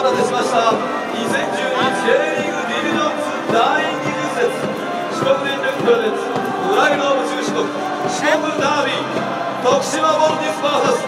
待たせしました。2012 J リーグディビジョン2第20節四国電力プロレスフライローブ中四国ダービー徳島ボルティス VS